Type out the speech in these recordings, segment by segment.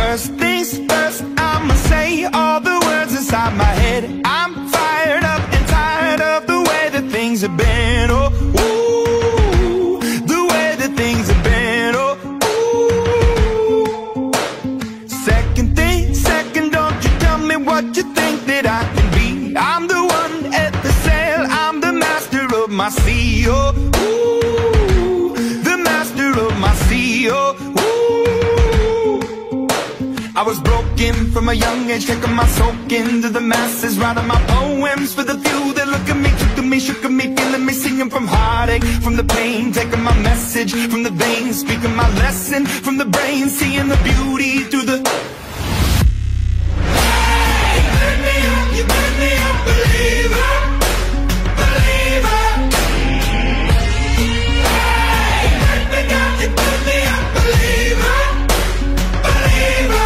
First things first, I'ma say all the words inside my head. I'm fired up and tired of the way that things have been. Oh, ooh, the way that things have been. Oh, ooh. Second, don't you tell me what you think that I can be. I'm the one at the sail, I'm the master of my sea. Oh, ooh, the master of my sea. Oh, ooh. I was broken from a young age, taking my soak into the masses, writing my poems for the few that look at me, took at me, shook at me, feeling me, singing from heartache, from the pain, taking my message from the veins, speaking my lesson from the brain, seeing the beauty through the... Hey, you burn me up, believer, believer. Hey, you burn me up, believer, believer.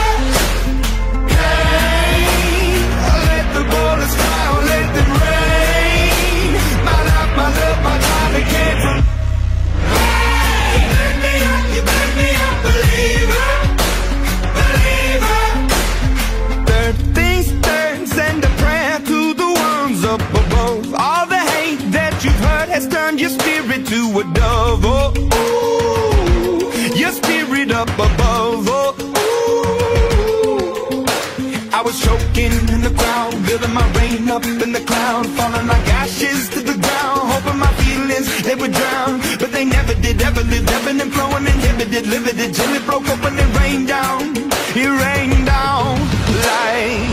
Has turned your spirit to a dove. Oh, ooh, your spirit up above. Oh, ooh. I was choking in the crowd, building my rain up in the cloud, falling like ashes to the ground, hoping my feelings, they would drown. But they never did, ever lived, ebbing and flowing, inhibited, limited, till it broke up and it rained down. It rained down like...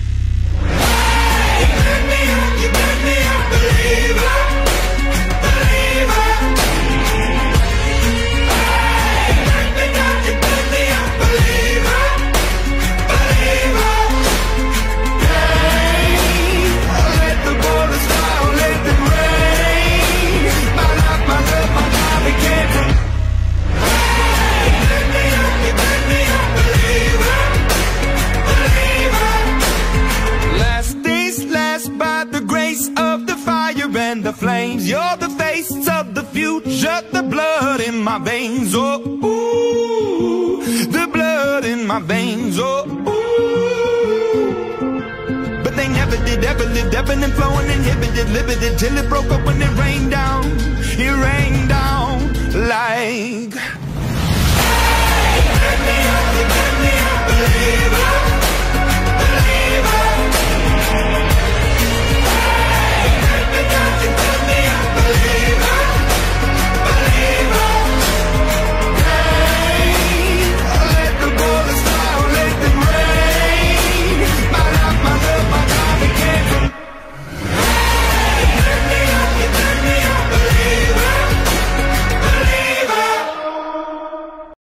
Hey, you burn me up, believer. And the flames, you're the face of the future, the blood in my veins. Oh, ooh, the blood in my veins. Oh, ooh. But they never did, ever lived, ebbing and flowing, inhibited, limited, till it broke up when it rained.